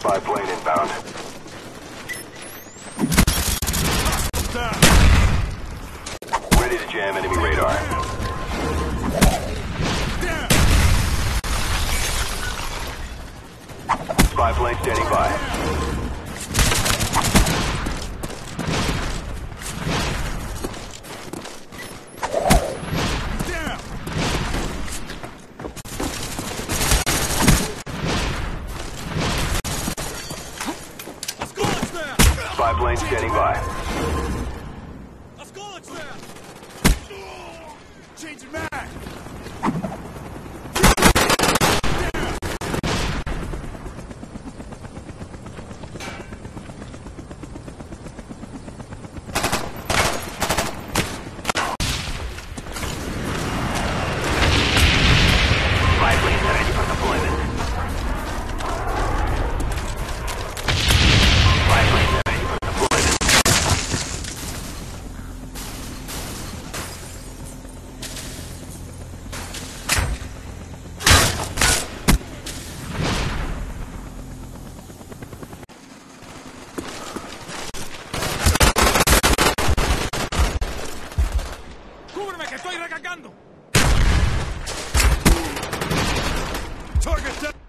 Spy plane inbound. Ready to jam enemy radar. Spy plane standing by. Spy plane standing by. Changing mag! ¡Cúbreme que estoy recargando! Target down!